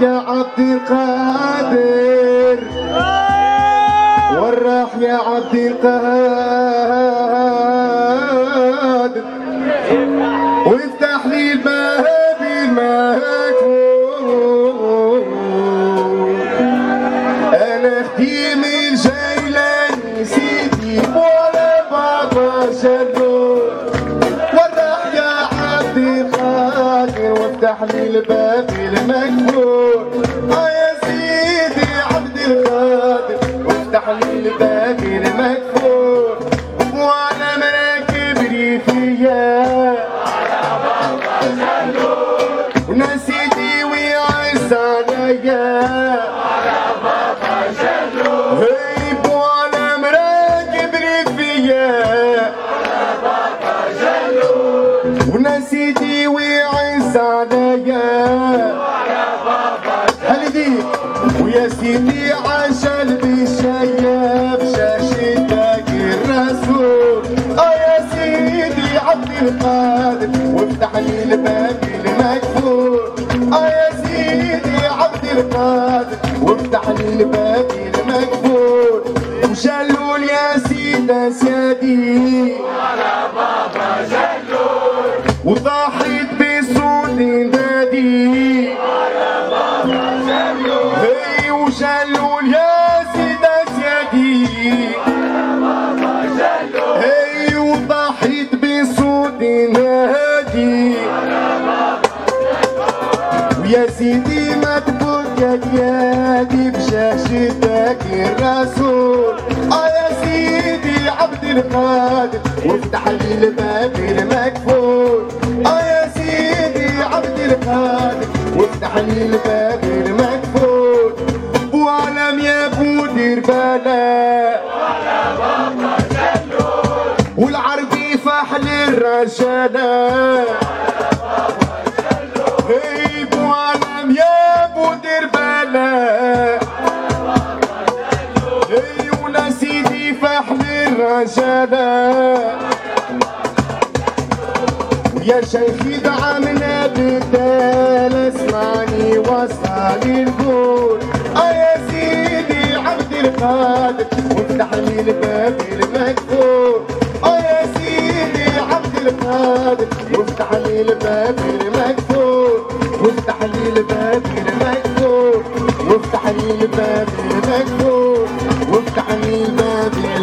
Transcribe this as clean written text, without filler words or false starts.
يا عبد القادر والراح يا عبد القادر وافتح لي الباب المكفول. انا خديم الجيلاني سيدي ولا بابا شلول والراح يا عبد القادر وافتح لي الباب المكفول. يا سيدي عبد القادر وافتح لي الباب المكفول. وانا مراكب ريفيا ونسيتي ويعز عليا هيب. وانا مراكب ريفيا ونسيتي ويعز عليا هلدي. ويا سيدي عشان بالشياب شاشتك الرسول. يا سيدي عبد القادر وافتح لي الباب المكفول. يا سيدي عبد القادر وافتح لي الباب المكفول. وشلول يا سيدة سيدي على بابا شلول وضحيت بصوت نادي على بابا شلول. هي وشلول يا سيدة سيدي على بابا شلول. هي وضحيت بصوت نادي على بابا شلول. ويا سيدي ما تبكك يادي بشاشتك الرسول. يا سيدي عبد القادر وافتح لي الباب المكفول. يا سيدي عبد القادر وافتح لي الباب المكفول. واعلم يا ابو دربالة وعلى بابا شلول والعربي فحل الرجالة هيب. واعلم يا ابو دربالة هي ونسيتي فحل الرجالة. يا شيخي دعمنا بالدال اسمعني وصلي القول. يا سيدي عبد القادر وافتح لي الباب المكفول. يا سيدي عبد القادر وافتح لي الباب المكفول. وافتح لي الباب المكفول. وافتح لي الباب المكفول. وافتح لي الباب